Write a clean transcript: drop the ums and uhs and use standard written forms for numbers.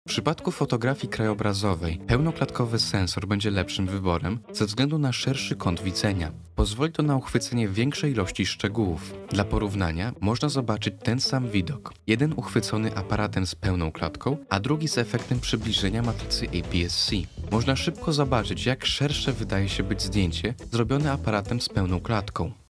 W przypadku fotografii krajobrazowej pełnoklatkowy sensor będzie lepszym wyborem ze względu na szerszy kąt widzenia. Pozwoli to na uchwycenie większej ilości szczegółów. Dla porównania można zobaczyć ten sam widok. Jeden uchwycony aparatem z pełną klatką, a drugi z efektem przybliżenia matrycy APS-C. Można szybko zobaczyć, jak szersze wydaje się być zdjęcie zrobione aparatem z pełną klatką.